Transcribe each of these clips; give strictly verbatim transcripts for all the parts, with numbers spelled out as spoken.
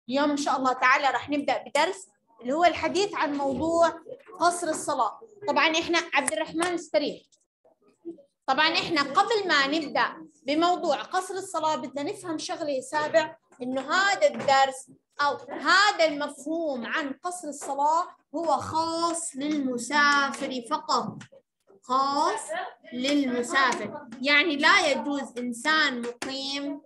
اليوم إن شاء الله تعالى راح نبدأ بدرس اللي هو الحديث عن موضوع قصر الصلاة. طبعا إحنا عبد الرحمن استريح. طبعا إحنا قبل ما نبدأ بموضوع قصر الصلاة بدنا نفهم شغلة سابع، إنه هذا الدرس أو هذا المفهوم عن قصر الصلاة هو خاص للمسافر فقط، خاص للمسافر، يعني لا يجوز إنسان مقيم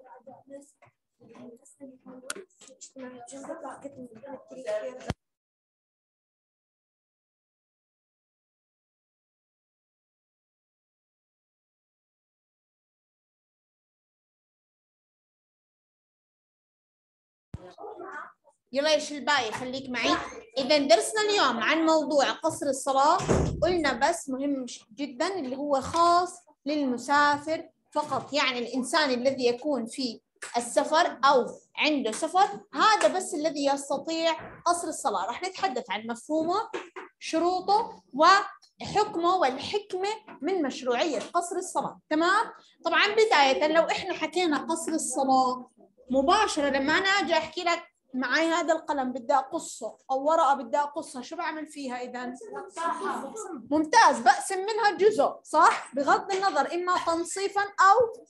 يلا ايش الباقي خليك معي. اذا درسنا اليوم عن موضوع قصر الصلاة، قلنا بس مهم جدا اللي هو خاص للمسافر فقط، يعني الانسان الذي يكون في السفر او عنده سفر هذا بس الذي يستطيع قصر الصلاة. راح نتحدث عن مفهومه، شروطه، وحكمه والحكمة من مشروعية قصر الصلاة. تمام؟ طبعا بداية لو احنا حكينا قصر الصلاة مباشرة، لما انا اجي احكي لك معي هذا القلم بدي اقصه او ورقه بدي اقصها، شو بعمل فيها اذا؟ ممتاز، بقسم منها جزء، صح؟ بغض النظر اما تنصيفا او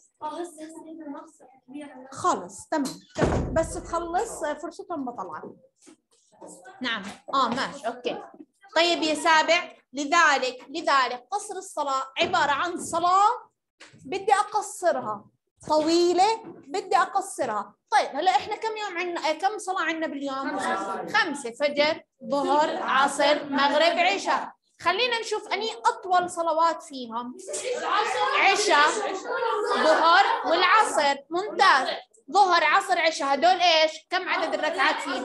خلص. تمام تمام، بس تخلص فرصتهم بطلعك. نعم اه ماشي اوكي. طيب يا سابع، لذلك لذلك قصر الصلاه عباره عن صلاه بدي اقصرها، طويله بدي اقصرها. طيب هلا احنا كم يوم عندنا، كم صلاه عندنا باليوم؟ خمسه، فجر ظهر عصر مغرب عشاء. خلينا نشوف اني اطول صلوات فيهم. عشاء ظهر والعصر. ممتاز، ظهر عصر عشاء، هدول ايش؟ كم عدد الركعات فيهم؟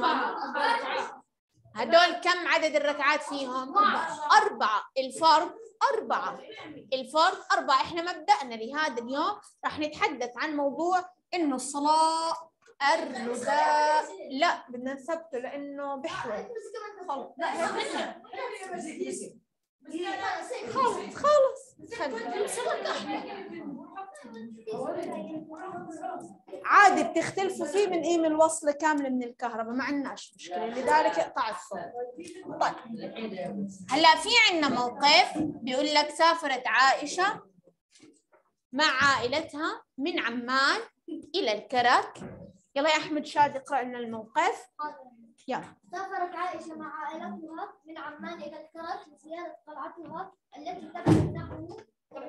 هدول كم عدد الركعات فيهم؟ أربعة. الفرض أربعة، الفرض أربعة. إحنا مبدأنا لهذا اليوم راح نتحدث عن موضوع إنه الصلاة الرباع. لا بدنا نثبته لأنه بحول. خلص لا خلص خلص عادي بتختلفوا فيه من قيم الوصلة كاملة من الكهرباء، ما عندناش مشكلة، لذلك اقطع الصوت. طيب هلا في عندنا موقف بيقول لك سافرت عائشة مع عائلتها من عمان إلى الكرك. يلا يا أحمد شاد اقرأ لنا الموقف. يلا. سافرت عائشة مع عائلتها من عمان إلى الكرك لزيارة قلعتها التي تبعد نحو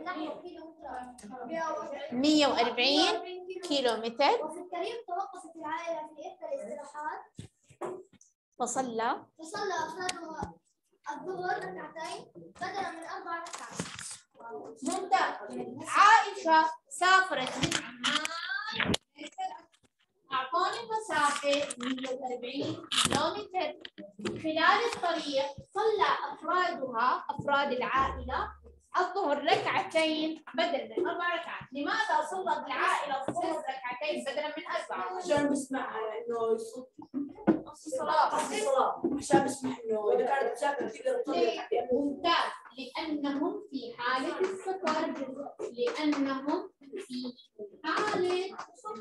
مئة وأربعين كيلومتر. وفي الطريق توقفت العائلة في إحدى الاستراحات فصلى فصلى أفرادها الظهر ركعتين بدلا من أربع ركعات. ممتاز. عائشة سافرت من عمان، أعطوني مسافة مئة وأربعين كيلومتر. خلال الطريق صلى أفرادها أفراد العائلة الظهر ركعتين بدل من أربع ركعات. لماذا صلت العائلة الظهر ركعتين بدلا من أربع؟ عشان بسمع إنه يصوت الصلاة الصلاة عشان بسمع إنه إذا كانت مسافر تقدر تصلي. ممتاز، لأنهم في حالة السفر، لأنهم في حالة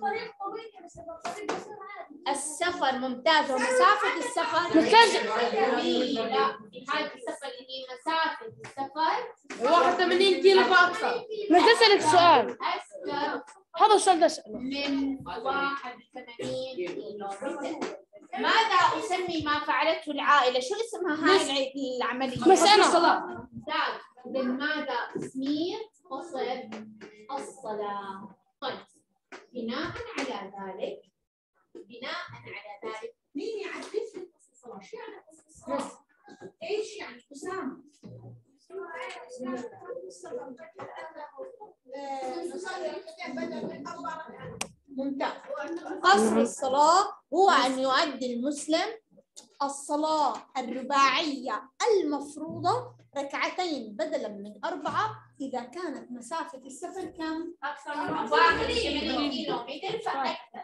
السفر. ممتاز، ومسافة السفر طويلة. في حالة السفر اللي هي مسافة السفر واحد وثمانين كيلو فأكثر. ما تسألك سؤال، أكثر هذا السؤال ده اسأله. من واحد وثمانين كيلو متر. ماذا أسمي ما فعلته العائلة؟ شو اسمها هاي العملية؟ مسألة. ممتاز، إذا ماذا اسمي قصر الصلاة؟ طيب بناء على ذلك بناء على ذلك مين يعرف لي قصر الصلاة؟ شو يعني قصر الصلاة؟ ايش يعني أسامة؟ ممتاز. قصر الصلاة هو أن يؤدي المسلم الصلاة الرباعية المفروضة ركعتين بدلا من أربعة إذا كانت مسافة السفر كم؟ أكثر من واحد وثمانين كيلومتر فأكثر.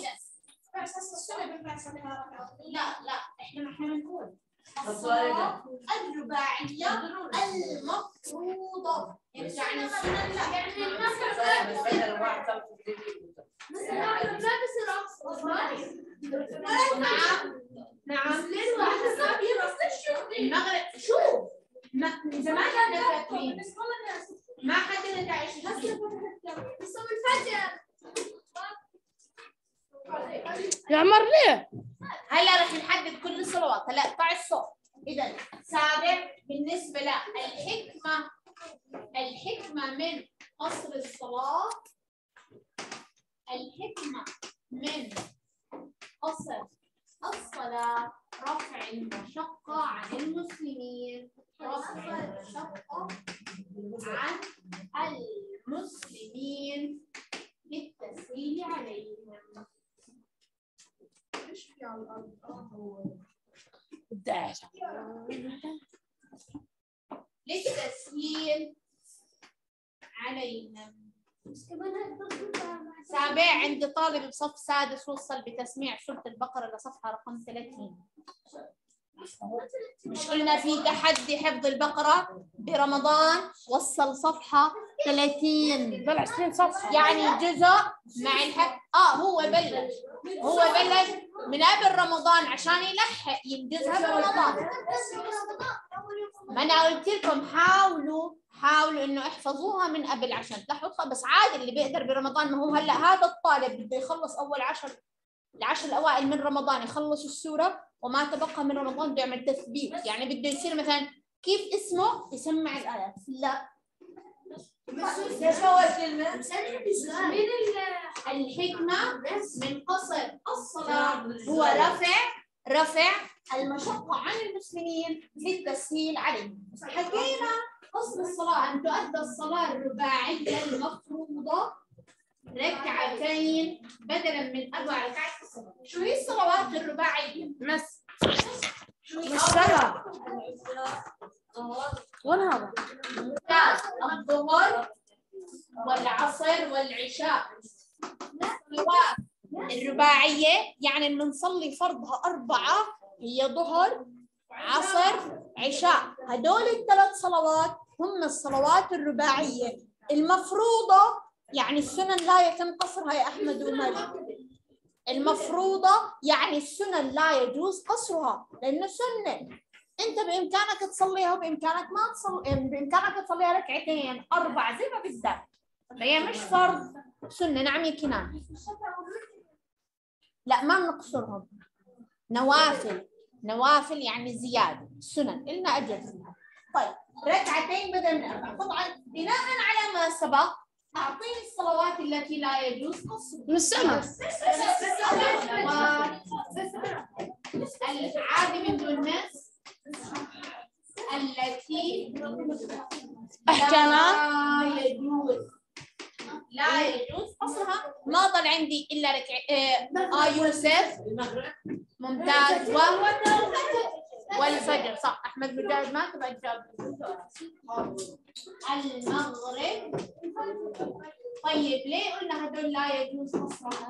لا لا احنا ما احنا بنقول الصلاة الرباعية المفروضة، يعني السنن لا، يعني مثلا ما بصير نعم نعم المغرب شوف ما من زمان احنا فاكرين ما حددت عشرين نصلي الفجر. يا عمر ليه؟ هلا رح نحدد كل الصلوات. هلا اقطع الصوت. اذا سابع بالنسبه للحكمه الحكمه من قصر الصلاه الحكمه من قصر الصلاه رفع المشقه عن المسلمين رفع المشقه عن المسلمين للتسهيل عليهم. للتسهيل عليهم. سابع عند طالب بصف سادس وصل بتسميع سورة البقرة لصفحة رقم ثلاثين. مش قلنا في تحدي حفظ البقرة برمضان؟ وصل صفحة ثلاثين. بل عشرين صفحة. يعني جزء مع الحفظ. اه هو بلش هو بلش من قبل رمضان عشان يلحق ينجزها برمضان. ما انا قلت لكم حاولوا حاولوا انه احفظوها من قبل عشان تلحقوا. بس عادي اللي بيقدر برمضان. ما هو هلا هذا الطالب بده يخلص اول عشر العشر الاوائل من رمضان يخلص السوره وما تبقى من رمضان بده يعمل تثبيت. يعني بده يصير مثلا كيف اسمه يسمع الايات. لا ايش هو الكلمة؟ الحكمة من قصر الصلاة هو رفع رفع المشقة عن المسلمين للتسهيل عليهم. حكينا قصر الصلاة أن تؤدى الصلاة الرباعية المفروضة ركعتين بدلا من أربع ركعات. شو هي الصلوات الرباعية؟ مس شو هي؟ الصلاة وين هذا؟ ممتاز. الظهر والعصر والعشاء. الصلوات الرباعية يعني بنصلي فرضها أربعة هي ظهر عصر عشاء. هدول الثلاث صلوات هم الصلوات الرباعية المفروضة. يعني السنن لا يتم قصرها يا أحمد ومالك. المفروضة يعني السنن لا يجوز قصرها لأنه سنة. أنت بإمكانك تصليها وبإمكانك ما تصلي. بإمكانك تصليها ركعتين أربع زي ما بدك. هي مش فرض سنة. نعم يا كنان. لا ما بنقصرهم. نوافل نوافل يعني زيادة. سنن إلنا أجر فيها. طيب ركعتين بدل من أربع. طبعا بناء على ما سبق أعطيني الصلوات التي لا يجوز قصرها. من السنة. العادي من دون نص التي أحكامها لا يجوز لا يجوز قصرها. ما ضل عندي إلا ركع آه, آه يوسف ممتاز و والفجر صح. أحمد مجاهد ما تبقى تجاوب. المغرب. طيب ليه قلنا هدول لا يجوز قصرها؟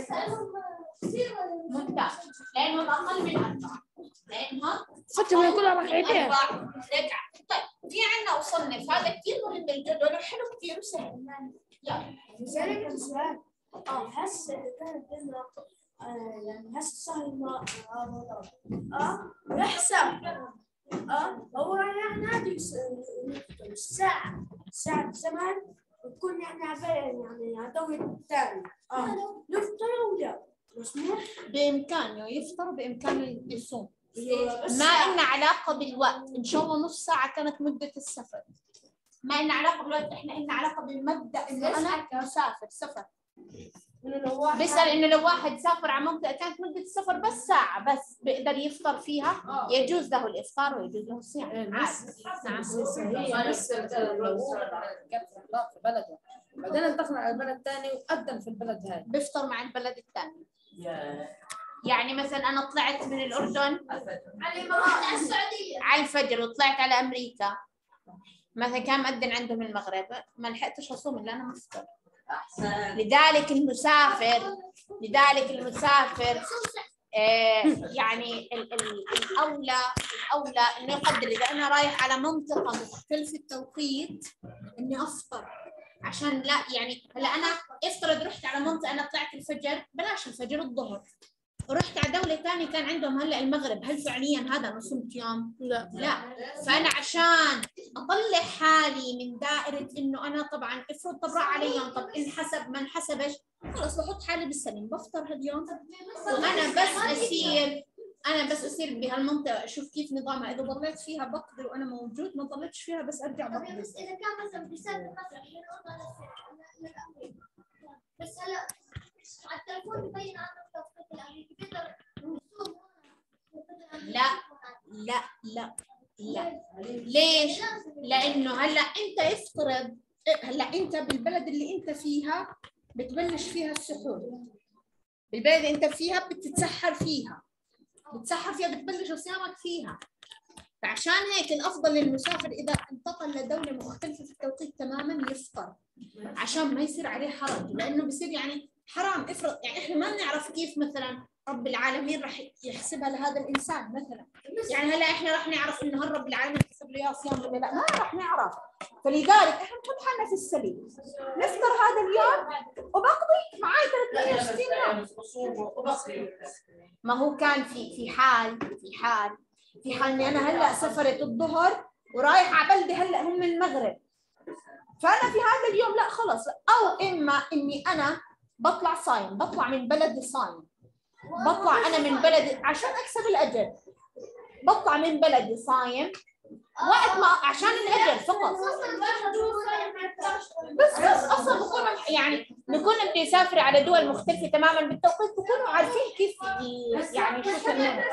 ممتاز لأنهم أقل من أربعة. لأنهم ختم كلها ركعتين. أربع ركعة. طيب في عندنا مصنف هذا كثير مهم بالجدول وحلو كثير وسهل. يلا. بسألك سؤال. اه هسه كانت لنا يعني هسه صار ما اه يحسب اه هو يعني هذه الساعة الساعة زمان بتكون يعني عبالة يعني على الدوري الثاني اه نفطر ولا مسموح؟ بإمكانه يفطر وبإمكانه يصوم. ما لنا علاقة بالوقت. إن شاء الله نص ساعة كانت مدة السفر. ما لنا علاقة بالوقت. إحنا لنا علاقة بالمبدأ إنه أنا مسافر سفر. بيسأل إنه لو واحد سافر على منطقة كانت مدة السفر بس ساعة بس بيقدر يفطر فيها يجوز له الإفطار ويجوز له الصيام. عادي. نعم. هي بس لو هو كان في بلده بعدين انتقل على البلد الثاني وقدم في البلد هاي بيفطر مع البلد الثاني. يعني مثلا أنا طلعت من الأردن على الإمارات على السعودية على الفجر وطلعت على أمريكا مثلا كان مأذن عندهم المغرب ما لحقتش أصوم إلا أنا مفطر. لذلك المسافر لذلك المسافر آه يعني ال ال الأولى الأولى إنه يقدر إذا أنا رايح على منطقة مختلفة التوقيت إني أفطر عشان لا يعني هلا أنا افترض رحت على منطقة أنا طلعت الفجر بلاش الفجر الظهر ورحت على دولة ثانية كان عندهم هلا المغرب، هل فعليا هذا أنا صمت يوم؟ لا لا. فأنا عشان أطلع حالي من دائرة إنه أنا طبعا افرض طب راح علي يوم، طب انحسب ما انحسبش، خلص بحط حالي بالسليم بفطر هاليوم، وأنا بس أسير أنا بس أسير بهالمنطقة أشوف كيف نظامها، إذا ضليت فيها بقدر وأنا موجود، ما ضليتش فيها بس أرجع بقدر. بس اذا كان مثلا بيسافر مثلا من اوروبا بس هلا على التليفون يبين عنه التوقيت الامريكي بيقدر لا لا لا لا. ليش؟ لأنه هلا أنت افترض هلا أنت بالبلد اللي أنت فيها بتبلش فيها السحور، بالبلد اللي أنت فيها بتتسحر فيها بتسحر فيها بتبلش صيامك فيها. فعشان هيك الأفضل للمسافر إذا انتقل لدولة مختلفة في التوقيت تماما يفطر عشان ما يصير عليه حرج، لأنه بصير يعني حرام. افرض يعني إحنا ما نعرف كيف مثلا رب العالمين راح يحسبها لهذا الإنسان مثلا، يعني هلا إحنا راح نعرف إنه هل رب العالمين يحسب له إياه صيام ولا لا؟ ما راح نعرف. فلذلك إحنا نحط حالنا في السليم، نفطر هذا اليوم وبقضي معاي ثلاثمية وستين يوم. ما هو كان في في حال في حال في حال اني انا هلا سفرت الظهر ورايحه على بلدي هلا هم المغرب، فانا في هذا اليوم لا خلص، او اما اني انا بطلع صايم، بطلع من بلدي صايم، بطلع انا من بلدي عشان اكسب الاجر، بطلع من بلدي صايم وقت ما عشان الاجر فقط. بس بس اصلا بكون يعني بكون بنسافر على دول مختلفه تماما بالتوقيت، بكونوا عارفين كيف يعني شو كمان.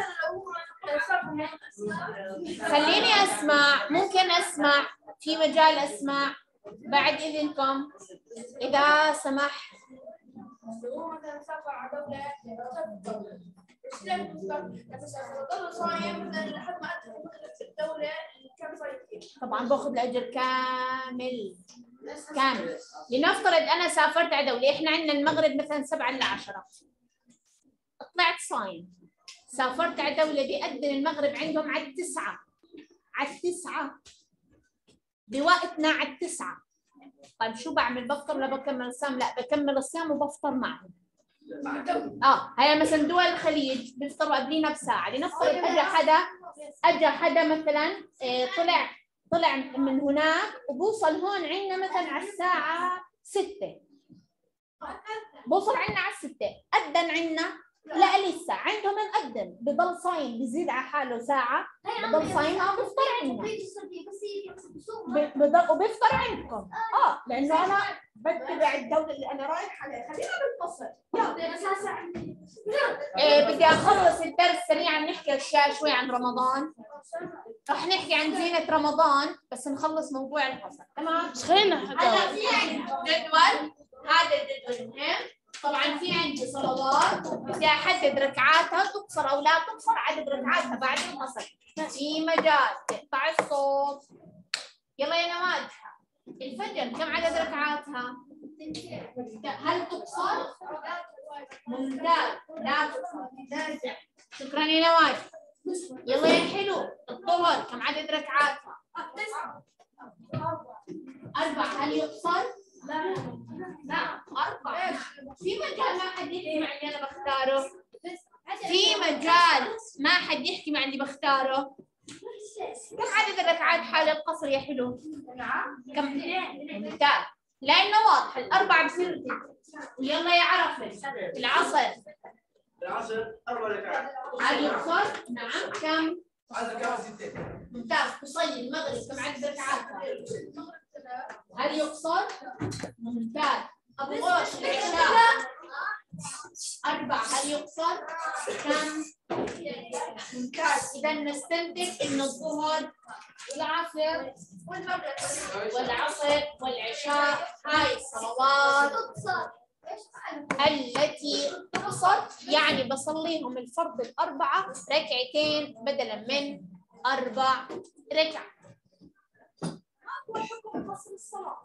خليني اسمع، ممكن اسمع، في مجال اسمع بعد اذنكم اذا سمحت. هو مثلا سافر على دولة بس ليه ضل صايم مثلا لحد ما أدخل في الدولة اللي كان صايم فيها. طبعا باخذ الاجر كامل كامل. لنفترض انا سافرت على دوله، احنا عندنا المغرب مثلا سبعة إلى عشرة، طلعت صايم، سافرت على دوله بيأذن المغرب عندهم على التسعة، على التسعة بوقتنا على التسعة. طيب شو بعمل؟ بفطر ولا بكمل الصيام؟ لا بكمل الصيام وبفطر معهم. اه هي مثلا دول الخليج بيفطروا قبلينا بساعه، لنفترض اجى حدا اجى حدا مثلا طلع طلع من هناك وبوصل هون عندنا مثلا على الساعه ستة، بوصل عندنا على الستة، اذن عندنا لا لسه عندهم مأذن، بضل صايم بزيد على حاله ساعه، بضل صايم او بفطر عندنا بضل وبفطر عندكم. اه لانه انا بتبع الدوله اللي انا رايح عليها. خلينا بالفصل. إيه بدي اخلص الدرس سريعا، نحكي اشياء شوي عن رمضان، رح نحكي عن زينة رمضان بس نخلص موضوع الفصل. تمام؟ خلينا هلا في عندي جدول، هذا الجدول مهم. طبعا في عندي صلوات بدي احدد ركعاتها تقصر او لا تقصر، عدد ركعاتها بعد الفصل. في مجال تقطع الصوت. يلا يا نواجح، الفجر كم عدد ركعاتها؟ هل تقصر؟ ممتاز، لا تقصر. شكرا يا نواجح. يلا يا حلو، الظهر كم عدد ركعاتها؟ أربعة. هل يقصر؟ لا لا أربعة. في مجال ما حد يحكي مع اللي أنا بختاره؟ في مجال ما حد يحكي مع اللي بختاره؟ كم عدد الركعات حال القصر يا حلو؟ كم؟ ممتاز، لأنه واضح الأربعة بصير. يلا يا عرفة، العصر العصر أربع ركعات. هل يقصر؟ نعم. كم؟ عدد ركعات ستة. ممتاز. تصلي المغرب كم عدد ركعاتها؟ هل يقصر؟ ممتاز. أبو غوش العشاء أربعة، هل يقصر؟ كم؟ ممتاز. إذا نستنتج إن الظهر والعصر والعصر والعشاء هاي الصلوات التي تقصر، يعني بصليهم الفرض الأربعة ركعتين بدلا من أربع ركع. حكم فصل الصلاة،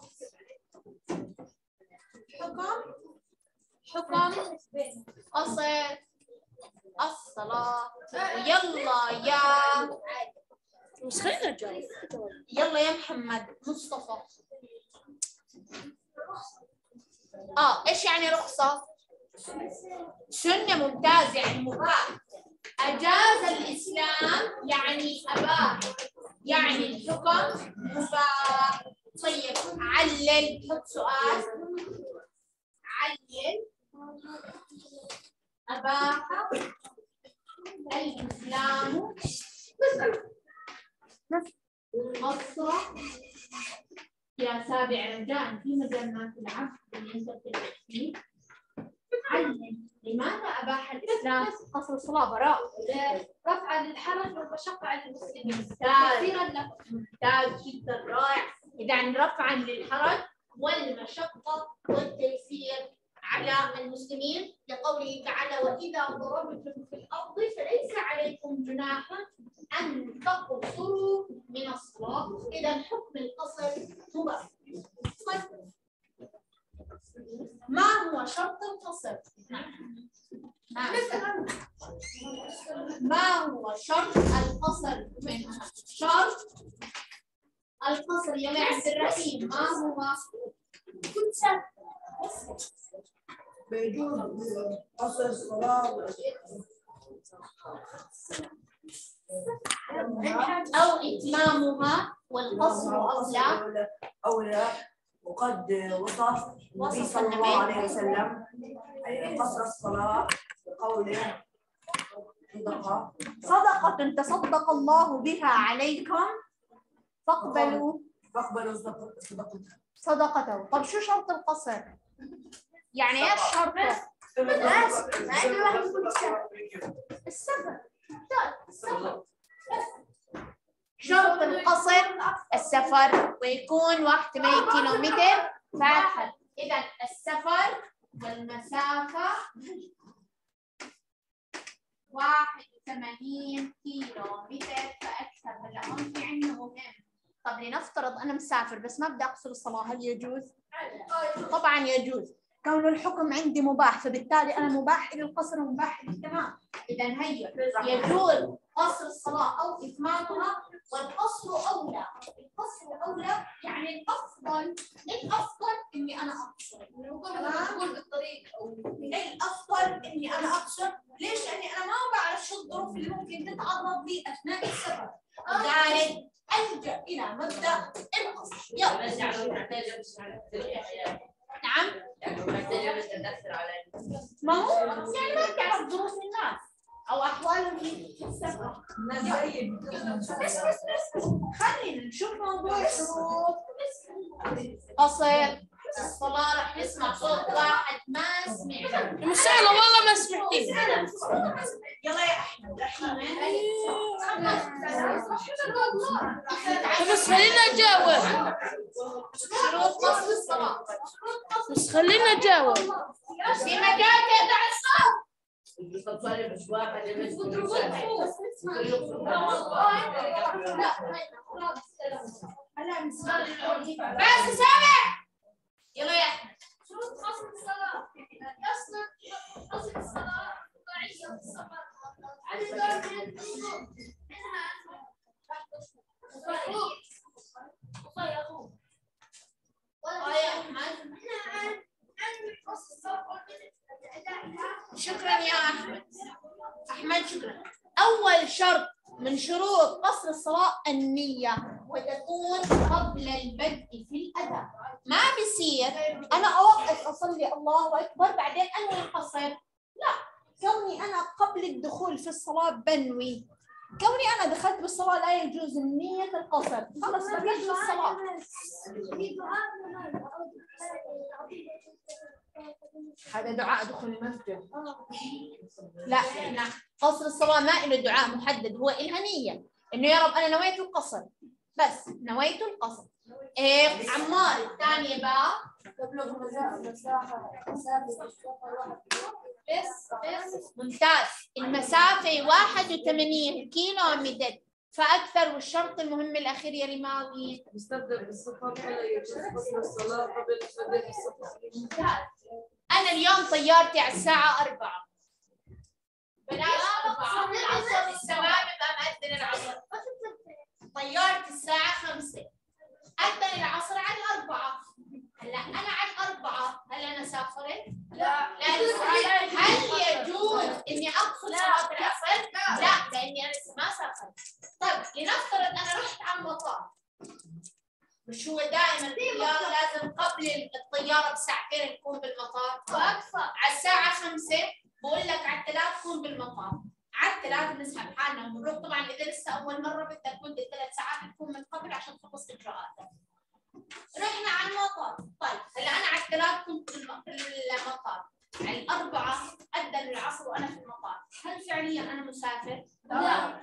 حكم حكم قصر الصلاة. ويلا يا بس خلينا نجاوب. يلا يا محمد مصطفى. اه ايش يعني رخصة؟ سنة ممتازة يعني مباح. أجاز الإسلام يعني أباح، يعني الحكم مباح. طيب علل، حط سؤال. علل أباح الإسلام قصر يا سابع رجاء في مجال ما تلعب بالنسبة للتسليم. علل لماذا أباح الإسلام قصر الصلاة؟ براء. رفعا للحرج والمشقة على المسلمين. ممتاز ممتاز جدا رائع. إذا رفعا للحرج والمشقة والتيسير على المسلمين، لقوله تعالى: وإذا ضربتم في الأرض فليس عليكم جناح أن تقصروا من الصلاة. إذا حكم القصر مباح. ما هو شرط القصر؟ ما هو شرط القصر منها؟ شرط القصر يا عبد الرحيم ما هو؟ بيجوز قصر الصلاة أو إتمامها، والقصر أولى. أولى. وقد وصف النبي صلى الله عليه وسلم قصر الصلاة بقوله: صدقة صدقة تصدق الله بها عليكم فاقبلوا فاقبلوا صدقته. صدقته. طب شو شرط القصر؟ يعني ايش شرطه؟ السفر. السفر. شرط القصر السفر، ويكون واحد وثمانين كيلو متر فأكثر. إذا السفر والمسافة واحد وثمانين كيلو متر فأكثر. هلا هون في عندنا مهم. طب لنفترض أنا مسافر بس ما بدي أقصر الصلاة، هل يجوز؟ طبعا يجوز. كون الحكم عندي مباح فبالتالي أنا مباح لي القصر ومباح لي التمام. إذا هي يجوز قصر الصلاة أو إتمامها، والقصر أولى. القصر أولى يعني الأفضل. الأفضل إني أنا أقصر. أقول بالطريق الأفضل إني أنا أقصر. ليش؟ لأني أنا ما بعرف شو الظروف اللي ممكن تتعرض لي أثناء السفر. لذلك ألجأ إلى مبدأ القصر. يلا. نعم. ما هو يعني ما بتعرف ظروف الناس أو أحوالهم في السفر. بس بس بس خلينا نشوف موضوع شروط قصر الصلاة. رح نسمع صوت واحد ما سمعنا. مسألة والله ما سمعتي. يلا يا أحمد بس خلينا نجاوب. شروط قصر الصلاة. بس خلينا نجاوب. في مجال تدع الصوت. بس سامع. يلا يا أحمد. شروط قصر الصلاة. قصر قصر الصلاة ضعيفة السفر على درجة الوضوء منها شكرا يا أحمد. أحمد شكرا. أول شرط من شروط قصر الصلاة النية، وتكون قبل البدء في الأداء. ما بصير أنا أوقف أصلي الله أكبر بعدين أنوي القصر، لا. كوني أنا قبل الدخول في الصلاة بنوي، كوني أنا دخلت بالصلاة لا يجوز نية القصر، خلص بدأت الصلاة. هذا دعاء دخول المسجد. لا احنا قصر الصلاة ما له دعاء محدد، هو إلها نية إنه يا رب أنا نويت القصر، بس نويت القصر. إيه عمار الثانية بقى تبلغ مساحة مسافة بس بس ممتاز. المسافة واحد وثمانين كيلو متر فأكثر. والشرط المهم الأخير يا رماوي نستبدل بالسفر ولا يجوز قصر الصلاة قبل بدء السفر. ممتاز. أنا اليوم طيارتي على الساعة أربعة. بلاش أربعة العصر السواعي بقى مأذن العصر. طيارتي الساعة خمسة. أذن العصر على الأربعة. هلا أنا على الأربعة هل أنا سافرت؟ لا. لا واكثر. على الساعه خمسة بقول لك على الثلاث كون بالمطار، على الثلاث بنسحب حالنا ونروح. طبعا اذا لسه اول مره بدك مده ثلاث ساعات تكون من قبل عشان تخلص اجراءاتك. رحنا على المطار. طيب هلا انا على الثلاث كنت بالمطار، على الاربعه اذن العصر وانا في المطار، هل فعليا انا مسافر؟ لا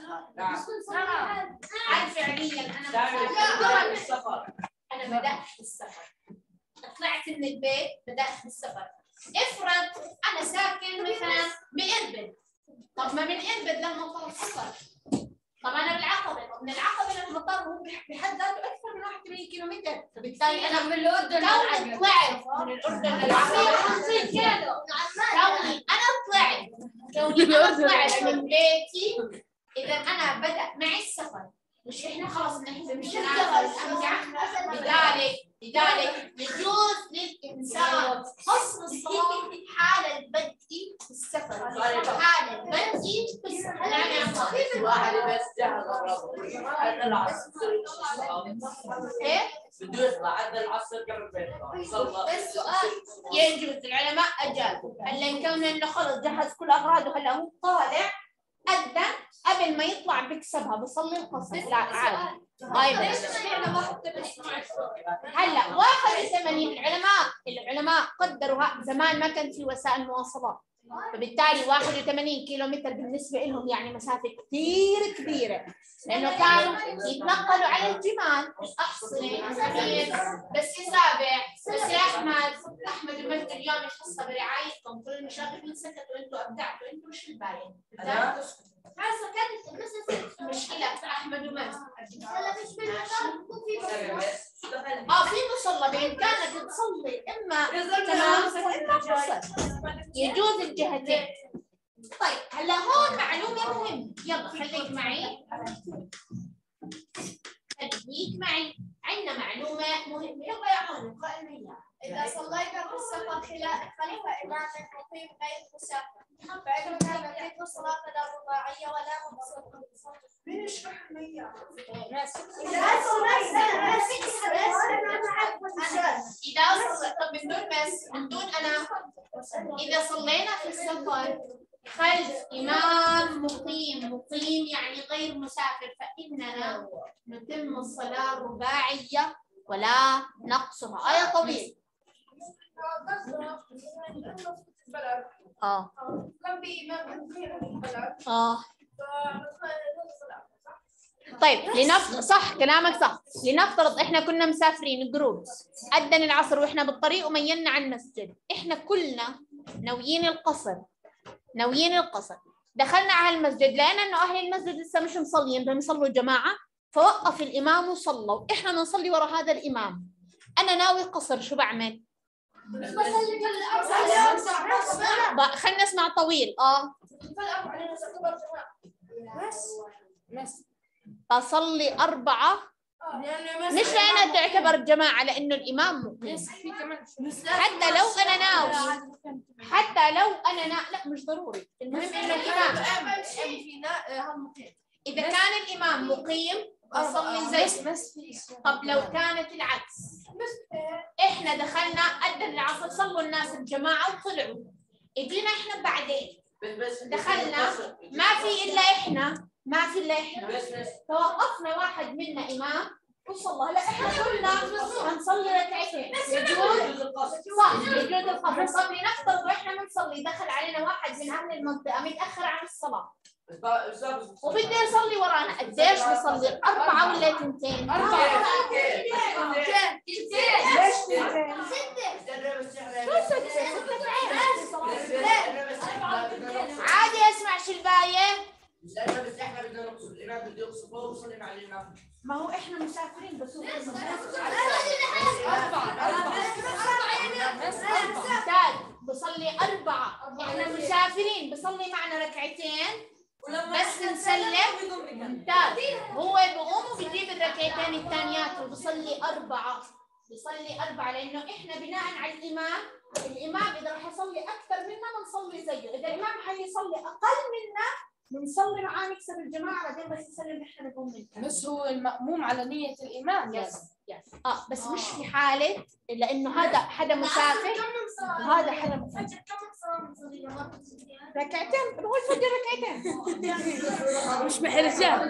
لا هل فعليا انا دائما مسافر؟ انا بدات السفر، طلعت من البيت بدات السفر. افرض انا ساكن مثلا بإربد، طب ما من إربد للمطار سفر، طب انا بالعقبه، من العقبه للمطار هو بحد ذاته اكثر من واحد وثمانين كيلو متر، فبالتالي انا من الاردن كوني طلعت من الاردن للعقبه خمسين كيلو، كوني انا طلعت كوني انا طلعت من بيتي، اذا انا بدا معي السفر، مش احنا خلص بنحزم الشنطه والامتعه. لذلك لذلك يجوز للانسان قصر الصلاه حال البدء في السفر، حال البدء في السفر. نعم يا أخوي. واحد بس جهز عند العصر. ايه؟ بده يطلع عند العصر قبل ما يطلع. السؤال يجوز، العلماء اجازوا، هلا ان كان انه خلص جهز كل اغراضه هلا هو طالع أذن قبل ما يطلع بكسبها بصلي القصر. لا عادي. طيب هلا واحد وثمانين العلماء العلماء قدروا زمان ما كان في وسائل مواصلات، فبالتالي واحد وثمانين كيلو متر بالنسبه لهم يعني مسافه كثير كبيره، لانه كانوا يتنقلوا على الجمال. احصني بس يسابع بس يا احمد احمد المجد اليوم يخص برعايتكم، كل المشاغبين سكتوا، انتم ابدعتوا، انتم مش الباين. هاي كانت مثلا مشكله في احمد ومجد. هلا مش بالمطار بكون في اه في مصلى بامكانك تصلي اما تمام يجوز الجهتين. طيب هلا هون معلومه مهمه، يلا خليك معي خليك معي، عندنا معلومه مهمه، يلا يا عون اقرا لنا اياها. إذا صليت في السفر خلف إمام مقيم غير مسافر فإنه لا يجوز صلاة لا رباعية ولا مقصورة. مين يشرح لي اياها؟ إذا صليت طب من دون بس من دون أنا إذا صلينا في السفر خلف إمام مقيم، مقيم يعني غير مسافر، فإننا نتم الصلاة رباعية ولا نقصها. آية طويل. اه اه طيب لنفرض صح كلامك صح، لنفترض احنا كنا مسافرين جروب، أذن العصر واحنا بالطريق وميلنا على المسجد، احنا كلنا ناويين القصر ناويين القصر دخلنا على المسجد، لقينا انه اهل المسجد لسه مش مصلين، بدهم يصلوا جماعه، فوقف الامام وصلوا، احنا بنصلي ورا هذا الامام، انا ناوي قصر، شو بعمل؟ خلينا نسمع طويل. اه بصلي أربعة، مش لأنها تعتبر جماعة، لأنه الإمام مقيم. حتى لو أنا ناوي حتى لو أنا نا... لا مش ضروري، المهم إنه الإمام إذا كان الإمام مقيم أصلي زي. طب لو كانت العكس، إحنا دخلنا أذن العصر صلوا الناس الجماعة وطلعوا، إجينا إحنا بعدين دخلنا ما في إلا إحنا ما في إلا إحنا توقفنا واحد منا إمام وصلى، هلا إحنا كلنا هنصلي ركعتين، يجوز صح يجوز القصر. صلي نفترض وإحنا بنصلي دخل علينا واحد من أهل المنطقة متأخر عن الصلاة وبده يصلي ورانا، قديش بصلي؟ أربعة ولا اثنتين؟ أربعة. ليش تنتين؟ عادي اسمع شلباية. لأنه بس إحنا بدنا نقصد، الإمام بده يقصد فوق وصلي مع الإمام. ما هو إحنا مسافرين بس هو ممتاز بصلي أربعة، إحنا مسافرين بصلي معنا ركعتين بس نسلم. ممتاز هو بيقوم وبيجيب الركعتين الثانيات وبصلي أربعة بصلي أربعة لأنه إحنا بناء على الإمام، الإمام إذا راح يصلي أكثر منا بنصلي زيه، إذا الإمام حيصلي أقل منا بنصلي معاه نكسب الجماعة بعدين بس نسلم إحنا نقوم منه. بس هو المأموم على نية الإمام. يس اه بس مش في حالة لأنه هذا حدا مسافر وهذا حدا مسافر. ركعتين بقول فجر ركعتين مش محرزات.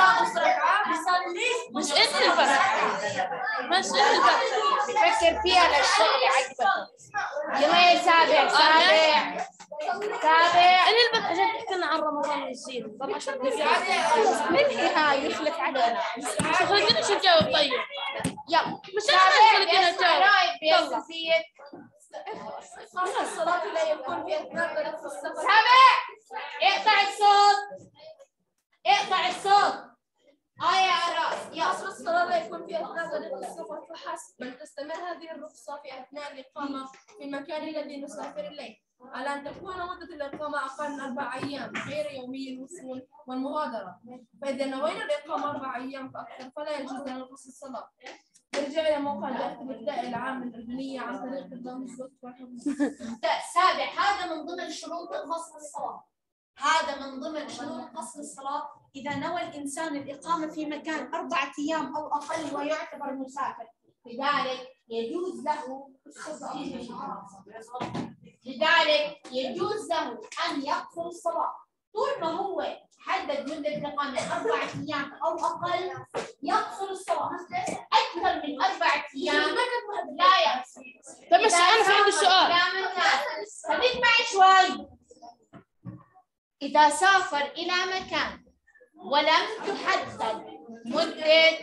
بس ايش الفرق؟ بس ايش الفرق؟ بفكر فيها للشغل عجبته. يلا يا سابع سابع سابع انا البس عشان تحكي لنا عن رمضان يصير طب عشان ننهي هاي يخلف علينا. خلينا شو نجاوب طيب. يلا مش سابع خلينا نجاوب. يلا سيد الصلاة لا يكون في أثناء طريق السفر. سابع اقطع الصوت اقطع الصوت. اه يا عراس يلا. قصر الصلاة لا يكون في أثناء طريق السفر فحسب، بل تستمر هذه الرخصة في أثناء الإقامة في المكان الذي نسافر إليه، على أن تكون مدة الإقامة أقل من أربع أيام غير يومي الوصول والمغادرة. فإذا نوينا الإقامة أربع أيام فأكثر فلا يجوز لنا قصر الصلاة. نرجع إلى موقع البحث الابتدائي العام للأردنية عن طريق نظام الصوت والحفظ. سابع هذا من ضمن شروط قصر الصلاة. هذا من ضمن شروط قصر الصلاة إذا نوى الإنسان الإقامة في مكان أربعة أيام أو أقل ويعتبر مسافر، لذلك يجوز له لذلك يجوز له أن يقصر الصلاة طول ما هو حدد مدة الإقامة أربعة أيام أو أقل يقصر الصلاة. أكثر من أربعة أيام لا يقصر. طب بس انا في عندي سؤال. خليك معي شوي. إذا سافر إلى مكان ولم تحدد مدة